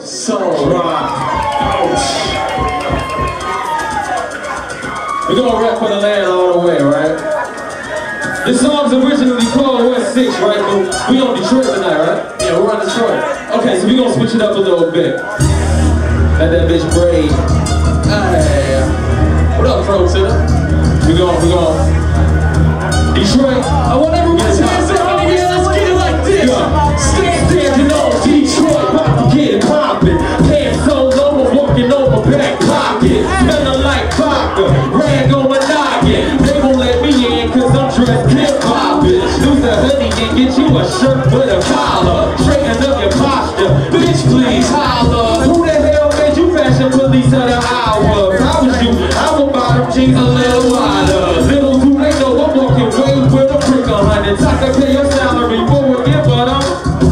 So we're gonna rap for the land all the way, right? This song's originally called West 6, right? But we on Detroit tonight, right? Yeah, we're on Detroit. Okay, so we're gonna switch it up a little bit. Let that bitch braid. Hey. What up, Pro Tiller? We gon' Detroit. I want everyone to hands up in the air. Let's get it like this. Standing on Detroit, about to get it poppin'. Pants so low, I'm walking on my back pocket. Smelling like vodka, rag on my noggin. They won't let me in cause I'm dressed hip-hoppin'. Lose a hoodie and get you a shirt with a collar. Straighten up your posture, bitch please holler. Who the hell made you fashion police of the hour? If I was you, I would buy them jeans a little wider. Little do they know I'm walking way with a brick 100. I can pay your salary for a year, but I'm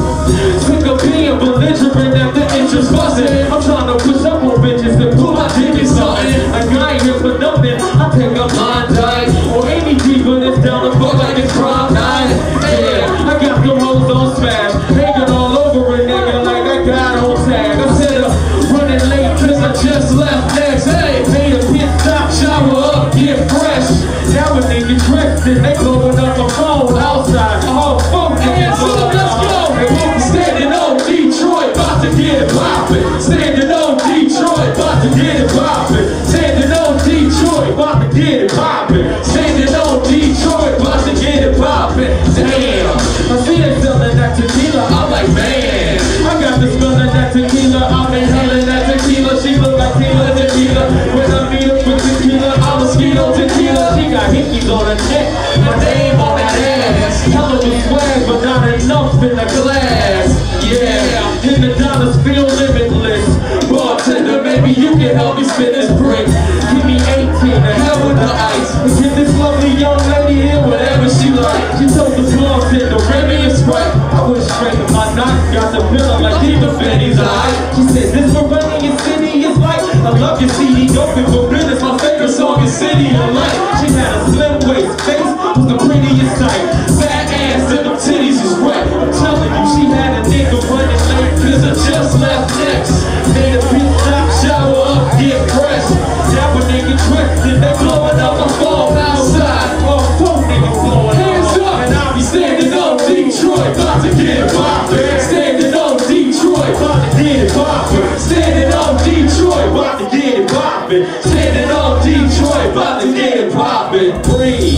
sick of being belligerent after interest buzzing. I'm trying to push up on bitches and pull my dick in something. Like I ain't here for nothing, I take a blind dive. Or any deeper that's down the fuck like it's prom night. Yeah, I got them hoes on smash, hanging all over a nigga like I got on tag. I said I'm running late cause I just left next. Hey, made a pit stop, shower up, get fresh. Now a nigga dressed and they blowing up a phone outside. Oh, fuck it, so let's go. Standing on Detroit, about to get it poppin'. Standing on Detroit, about to get it poppin'. Standing on Detroit, about to get it poppin'. Standing on Detroit, about to get it poppin'. Damn, I see they selling that tequila, I'm like, man, I got the smell of that tequila, I'm inhaling that tequila. She look like Tila tequila. When I meet up with tequila, I'm mosquito tequila. She got hickeys on her neck, my name on that ass. Hell of a swag, but not enough in the glass. Yeah, and the dollars feel limitless. Bartender, maybe you can help me spin this brick. Give me 18, the hell with the ice. And give this lovely young lady here whatever she like. She told the bartender, Remy and Sprite. I went straight to my knot, got the pill, I'm like, keep the Benny's eye. She said, this for running in city is like, I love your CD, open for business, my favorite song is City of Light. She had a slim waist, face was the prettiest sight. Fat ass and them titties is wet. I'm telling you, she had a nigga running late cause I just left next. Made a pit stop, shower up, get fresh. Now a nigga dressed and they blowing up a phone outside. Oh, four niggas blowing hands up. And I'll be standing on Detroit, about to get it poppin'. Standing on Detroit, about to get it poppin'. Standing on Detroit, about to get it poppin'. Standing on Detroit, about to get it poppin'. Breathe.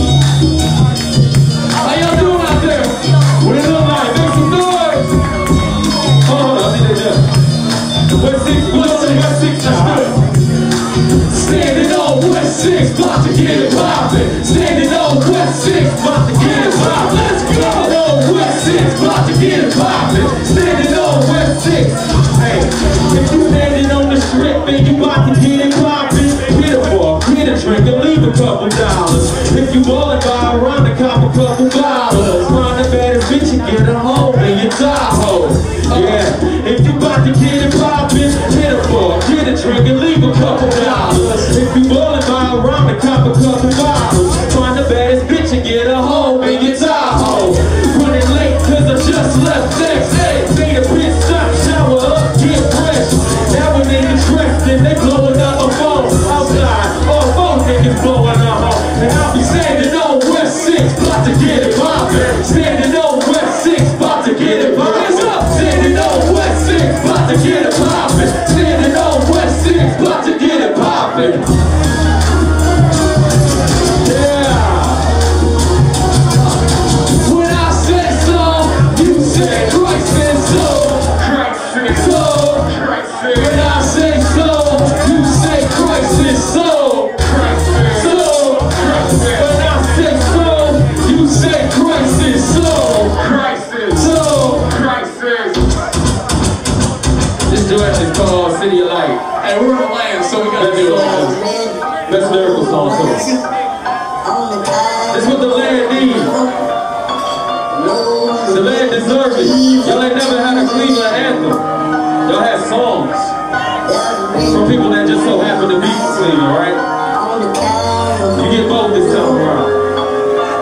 How y'all doing out there? What it look like? Make some noise. Hold on, I think they done. West 6, West 6, that's good. Standing on West 6, about to get it poppin'. Standing on West 6, about to get it poppin'. Let's go! On West 6, about to get it poppin'. Standing on West 6. Hey, if you standing on the strip and you about to get it poppin', get a ball, get a drink, and leave a couple dollars. If you ballin' by around the cop a couple bottles. Find the baddest bitch and get her home in your Tahoe. Yeah, if you about to get it poppin', get a ball, get a drink, and leave a couple dollars. If you ballin' by around the cop a couple bottles. Find the baddest bitch and get her home in your Tahoe. Running late cause I just left next. Hey, made a pit stop, shower up, get fresh. Now a nigga dressed and they blowing up a phone outside. All four niggas blowing up home. And I'll be standing on West 6, about to get it poppin'. Standing on West 6, about to get it poppin'. Standing on West 6, about to get it poppin'. Standing on West 6, about to get it poppin'. It's called City of Light. Hey, we're in the land, so we gotta do it. Best lyrical song too. That's what the land needs. The land deserves it. Y'all ain't never had a Cleveland anthem. Y'all had songs from people that just so happen to be from Cleveland, right? You get both this time around.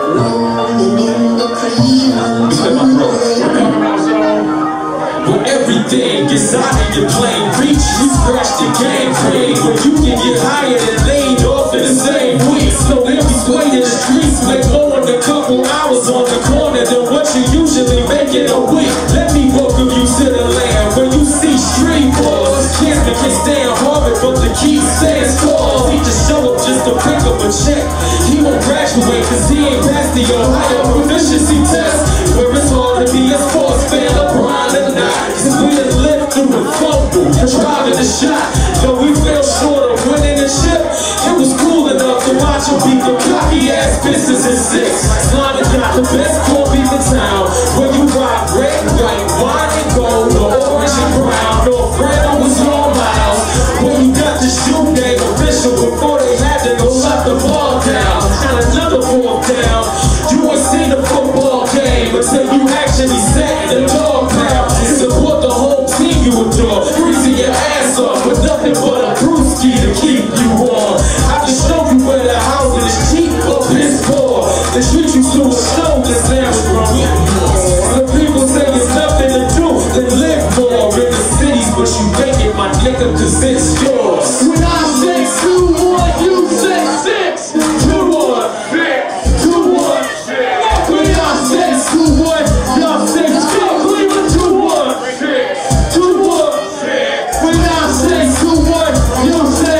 You said my throat. We're talking about, y'all, everything gets out of your plane. Reach, you scratch the game pain. But you can get higher than laid off in the same week. So if you sway in the streets, make more in a couple hours on the corner than what you usually make in a week. Let me welcome you to the land where you see street wars. Kids that can stand Harvard, but the key stands tall. He just show up just to pick up a check. He won't graduate cause he ain't passed the Ohio proficiency test. Where it's hard to be a sports fan, LeBron or not. Cause we done lived through the fumble, driving the shot. Though we fell short of winning the chip, it was cool enough to watch him beat the cocky ass Pistons in 6. Slime got the best corn beef in town. Where you rock red, white, wine and gold, or orange and brown. No friend was long miles. When you got the shoe game official before they had to go shut the ball down. And another fourth down. You ain't seen a football game until you actually sat in the dog pound. And support the whole team you adore. Freezing your ass off with nothing but a brewski to keep you warm. I can show you where the housing is cheap or piss poor. They treat you to a show that's never wrong. The people say it's nothing to do than live more in the cities, but you make it, my nigga, cause it's yours. When I say 2-1, you say 6. 2-1, 6. 2-1, 6. When I say 2-1, y'all say 6. Cleveland 2-1, 6. 2-1, 6. When I say 2-1, you say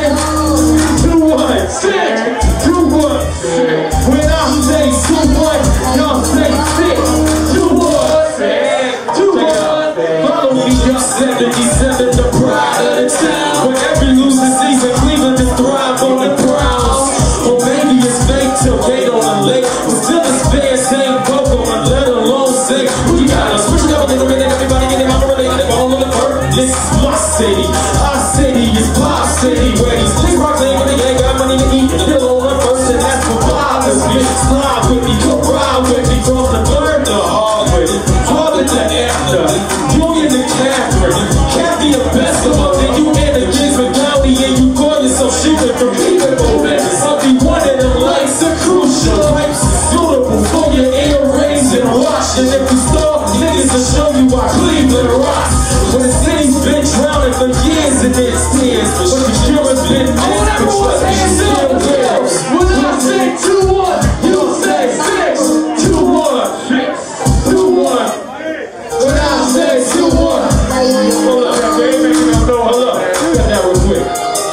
2-1, 6. 2-1, 6. When I say 2-1, y'all say 6. 2-1, 6. 2-1. Follow me up 77, the pride of the town. Where every losing season, Cleveland just thrive on the Browns. Or maybe it's fake till gate on the lake. But still it's fair, same vocal, and let alone say we got us. Switch it up, everybody get in my room, they got it all on the bird. This is my city. Our city is Pop City. Where these things rock ain't when they ain't got money to eat. Still on the first, and that's what bothers me. Slide with me, come ride with me, from the third to Harvard. Harvard to after. You in the Catherine. Can't be the best of them. Then you in the Kingsman County and you call yourself shooting from people. I'll be one of them lights are crucial. Pipes suitable for your earrings and watch. And if you start, niggas will show you why Cleveland rocks. When the city's been drowning for years in its tears, but the cure has been missed. But trust me, it still will. When I say 2-1, you say 6. 2-1, 6. 2-1. When I say 2-1, hold up, hold up, got that real quick.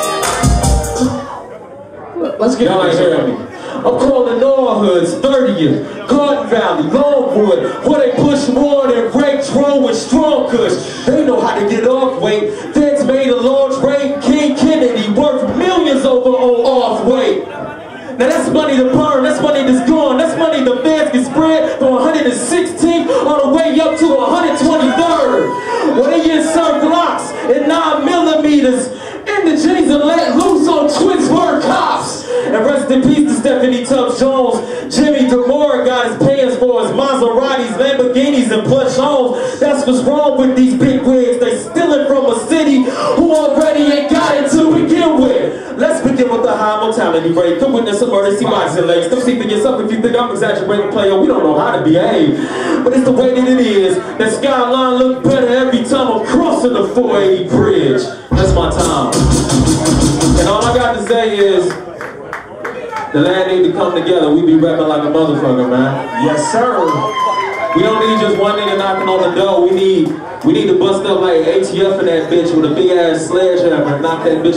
Let's get y'all ain't hearing me. I'm calling all hoods, 30th, Garden Valley, Longwood, where they push more than rape, throw with strong kush. They know how to get off weight. Feds made a large raid, King Kennedy worth millions over on off weight. Now that's money to burn, that's money that's gone, that's money the feds can spread from 116th all the way up to 123rd. Where they insert blocks and 9mm in the jeans and let loose on Twinsburg cops. And rest in peace to Stephanie Tubbs Jones. Jimmy DeMora got his pants for his Maseratis, Lamborghinis, and plush homes. That's what's wrong with these big wigs. They stealing from a city who already ain't got it to begin with. Let's begin with the high mortality rate. Come witness a murder, see boxing legs. Don't see for yourself if you think I'm exaggerating, player. We don't know how to behave. But it's the way that it is. That skyline look better every time I'm crossing the 480 bridge. That's my time. And all I got to say is, the land need to come together. We be rapping like a motherfucker, man. Yes, sir. We don't need just one nigga knocking on the door. We need to bust up like ATF in that bitch with a big ass sledgehammer and knock that bitch